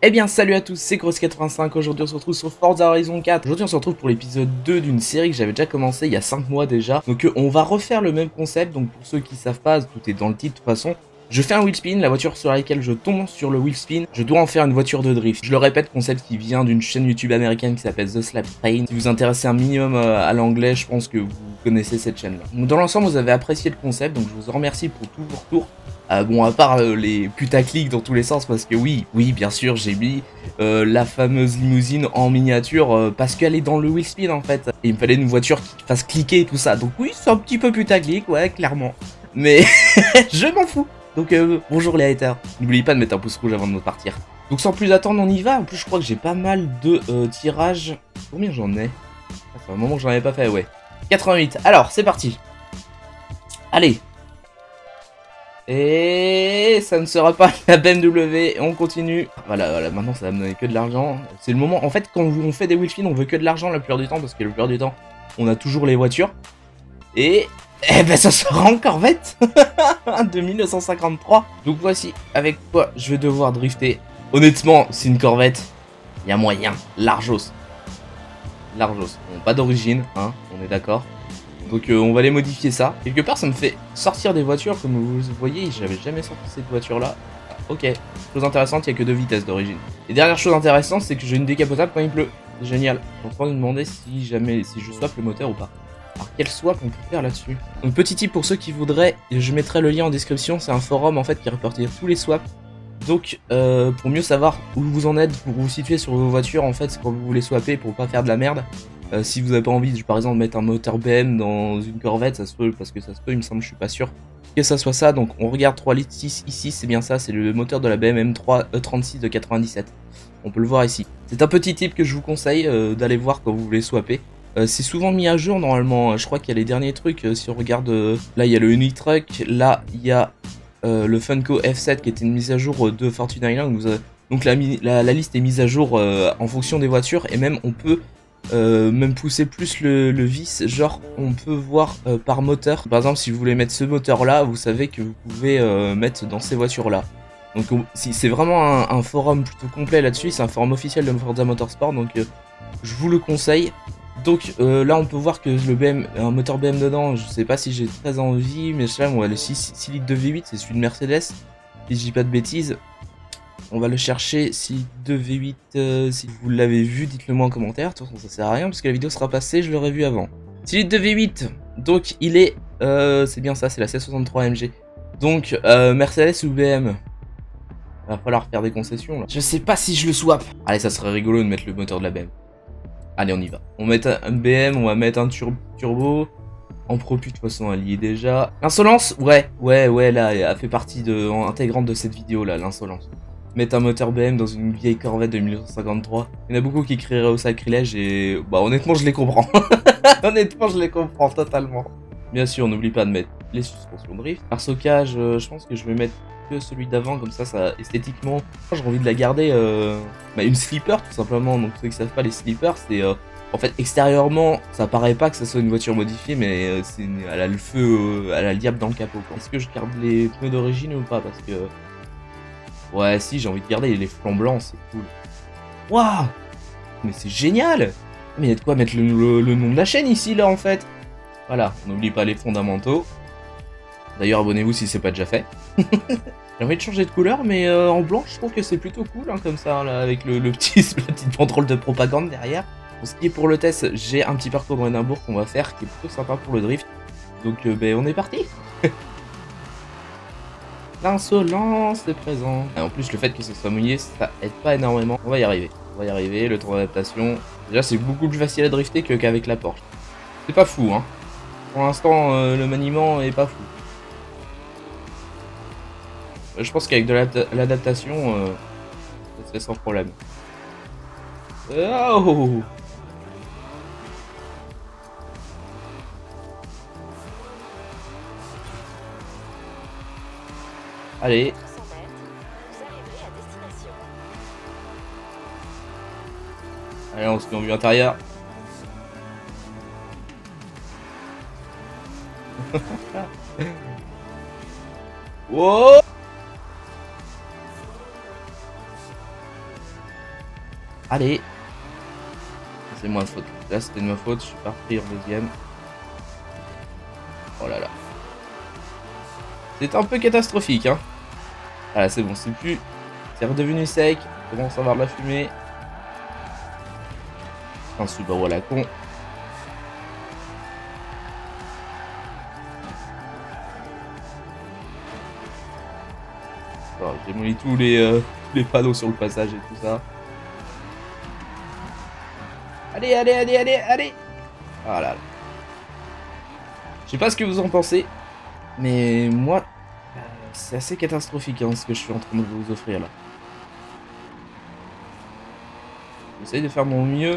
Eh bien salut à tous, c'est Cross85, aujourd'hui on se retrouve sur Forza Horizon 4. Aujourd'hui on se retrouve pour l'épisode 2 d'une série que j'avais déjà commencé il y a 5 mois déjà. Donc on va refaire le même concept, donc pour ceux qui savent pas, tout est dans le titre de toute façon. Je fais un wheel spin, la voiture sur laquelle je tombe sur le wheel spin, je dois en faire une voiture de drift. Je le répète, concept qui vient d'une chaîne YouTube américaine qui s'appelle The Slap Train. Si vous vous intéressez un minimum à l'anglais, je pense que vous connaissez cette chaîne là. Donc dans l'ensemble vous avez apprécié le concept, donc je vous en remercie pour tous vos retours. Bon, à part les putaclics dans tous les sens, parce que oui, bien sûr, j'ai mis la fameuse limousine en miniature parce qu'elle est dans le wheel spin en fait. Et il me fallait une voiture qui fasse cliquer et tout ça. Donc oui, c'est un petit peu putaclic, ouais, clairement. Mais je m'en fous. Donc bonjour les haters. N'oubliez pas de mettre un pouce rouge avant de partir. Donc sans plus attendre, on y va. En plus, je crois que j'ai pas mal de tirages. Combien j'en ai? Ça fait un moment que j'en avais pas fait, ouais. 88. Alors, c'est parti. Allez. Et ça ne sera pas la BMW, on continue. Voilà, maintenant ça va me donner que de l'argent. C'est le moment, en fait quand on fait des wheel spin, on veut que de l'argent la plupart du temps, parce que la plupart du temps, on a toujours les voitures. Et ben ça sera en Corvette de 1953. Donc voici avec quoi je vais devoir drifter. Honnêtement, c'est une Corvette, il y a moyen, largos. Largos, bon, pas d'origine, hein, on est d'accord. Donc on va les modifier ça. Quelque part ça me fait sortir des voitures comme vous voyez, j'avais jamais sorti cette voiture là. Ah, ok, chose intéressante, il n'y a que 2 vitesses d'origine. Et dernière chose intéressante, c'est que j'ai une décapotable quand il pleut. C'est génial. Je suis en train de me demander si je swap le moteur ou pas. Alors quel swap on peut faire là-dessus? Donc petit tip pour ceux qui voudraient, je mettrai le lien en description, c'est un forum en fait qui répertorie tous les swaps. Donc pour mieux savoir où vous en êtes, pour vous situer sur vos voitures en fait, c'est quand vous voulez swapper pour pas faire de la merde. Si vous avez pas envie, par exemple, de mettre un moteur BM dans une Corvette, ça se peut, parce que ça se peut, il me semble, je suis pas sûr que ça soit ça. Donc on regarde 3 litres 6 ici, c'est bien ça, c'est le moteur de la BM M3 E36 de 97. On peut le voir ici. C'est un petit tip que je vous conseille d'aller voir quand vous voulez swapper. C'est souvent mis à jour normalement, je crois qu'il y a les derniers trucs, si on regarde, là il y a le Unitruck, là il y a le Funko F7 qui était une mise à jour de Fortune Island. Donc la liste est mise à jour en fonction des voitures, et même on peut même pousser plus le vice, genre on peut voir par moteur. Par exemple, si vous voulez mettre ce moteur là, vous savez que vous pouvez mettre dans ces voitures là. Donc c'est vraiment un forum plutôt complet là-dessus, c'est un forum officiel de Forza Motorsport, donc je vous le conseille. Donc là on peut voir que un moteur BM dedans, je sais pas si j'ai très envie, mais là on va le 6 litres de V8, c'est celui de Mercedes, si je dis pas de bêtises. On va le chercher, si 2 V8, si vous l'avez vu, dites-le moi en commentaire. De toute façon, ça sert à rien parce que la vidéo sera passée, je l'aurais vu avant. 6 litres de V8, donc il est, c'est bien ça, c'est la C63 AMG. Donc, Mercedes ou BM? Va falloir faire des concessions là. Je sais pas si je le swap. Allez, ça serait rigolo de mettre le moteur de la BM. Allez, on y va. On met un BM, on va mettre un turbo. En propu, de toute façon, elle y est déjà. L'insolence, ouais, là, elle fait partie intégrante de cette vidéo là, l'insolence. Mettre un moteur BM dans une vieille Corvette de 1953. Il y en a beaucoup qui crieraient au sacrilège et bah honnêtement je les comprends. Honnêtement je les comprends totalement. Bien sûr, on n'oublie pas de mettre les suspensions drift. Par socage, je pense que je vais mettre que celui d'avant, comme ça esthétiquement, j'ai envie de la garder une slipper tout simplement. Donc ceux qui savent pas, les slippers c'est en fait extérieurement ça paraît pas que ça soit une voiture modifiée, mais elle a le feu, elle a le diable dans le capot. Est-ce que je garde les pneus d'origine ou pas? Parce que ouais, si, j'ai envie de garder les flancs blancs, c'est cool. Waouh! Mais c'est génial! Mais il y a de quoi mettre le nom de la chaîne ici, là, en fait. Voilà, on n'oublie pas les fondamentaux. D'ailleurs, abonnez-vous si c'est pas déjà fait. J'ai envie de changer de couleur, mais en blanc, je trouve que c'est plutôt cool, hein, comme ça, là, avec la petite banderole de propagande derrière. Pour ce qui est pour le test, j'ai un petit parcours dans Édimbourg qu'on va faire, qui est plutôt sympa pour le drift. Donc, on est parti! L'insolence est présent. Et en plus, le fait que ce soit mouillé, ça aide pas énormément. On va y arriver. Le temps d'adaptation. Déjà, c'est beaucoup plus facile à drifter qu'avec la Porsche. C'est pas fou, hein. Pour l'instant, le maniement est pas fou. Je pense qu'avec de l'adaptation, ça serait sans problème. Oh! Allez. Allez, on se met en vue intérieure. Wow! Allez. C'est moi de faute. Là, c'était de ma faute. Je suis pas repris en deuxième. Oh là là. C'est un peu catastrophique, hein. Voilà, c'est bon. C'est plus... C'est redevenu sec. On commence à avoir de la fumée. Un Subaru à la con. Oh, j'ai démoli tous les panneaux sur le passage et tout ça. Allez, allez, allez, allez, allez. Voilà. Je sais pas ce que vous en pensez, mais moi, c'est assez catastrophique hein, ce que je suis en train de vous offrir là. J'essaye de faire mon mieux.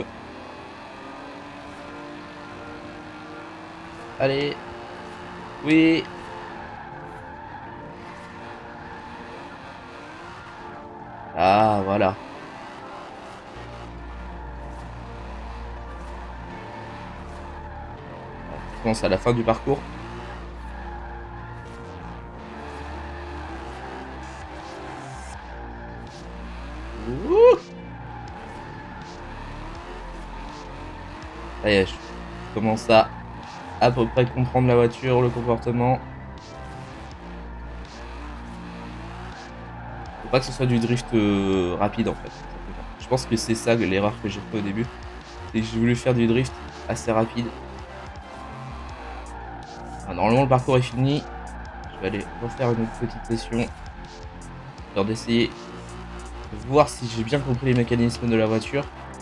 Allez. Oui. Ah, voilà. Je pense à la fin du parcours. Ouh. Ça y est, je commence à peu près comprendre la voiture, le comportement. Faut pas que ce soit du drift rapide en fait. Je pense que c'est ça l'erreur que j'ai fait au début. C'est que j'ai voulu faire du drift assez rapide. Ah, normalement le parcours est fini. Je vais aller refaire une autre petite session. Histoire d'essayer de voir si j'ai bien compris les mécanismes de la voiture.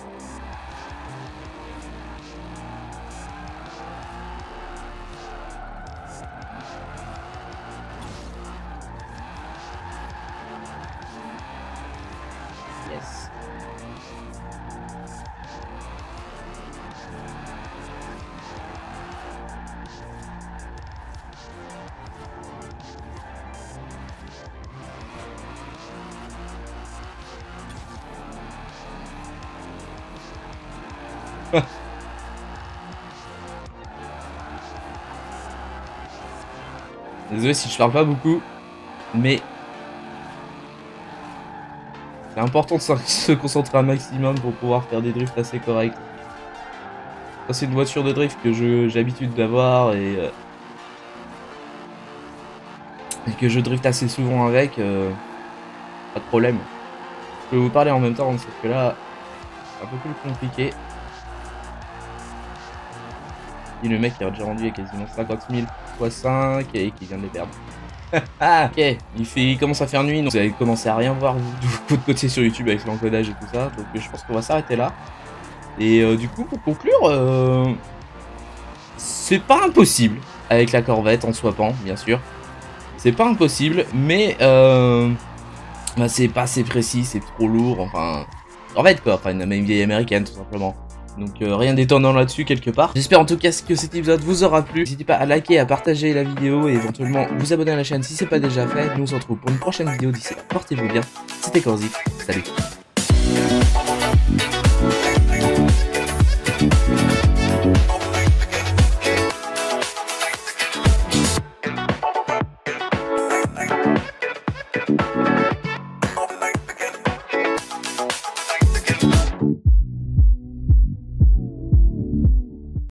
Yes. Désolé si je parle pas beaucoup, mais c'est important de se concentrer un maximum pour pouvoir faire des drifts assez corrects. C'est une voiture de drift que j'ai l'habitude d'avoir et que je drift assez souvent avec, pas de problème. Je peux vous parler en même temps, sauf que là, c'est un peu plus compliqué. Et le mec qui a déjà rendu à quasiment 50 000 x 5 et qui vient de les perdre. Ah, ok, il commence à faire nuit, donc vous allez commencer à rien voir de votre côté sur YouTube avec l'encodage et tout ça, donc je pense qu'on va s'arrêter là. Et du coup, pour conclure, c'est pas impossible avec la Corvette en swappant, bien sûr. C'est pas impossible, mais bah, c'est pas assez précis, c'est trop lourd, enfin... Corvette quoi, enfin une vieille américaine tout simplement. Donc rien d'étonnant là-dessus quelque part. J'espère en tout cas que cet épisode vous aura plu. N'hésitez pas à liker, à partager la vidéo et éventuellement vous abonner à la chaîne si c'est pas déjà fait. Nous on se retrouve pour une prochaine vidéo d'ici là. Portez-vous bien. C'était Corzik. Salut.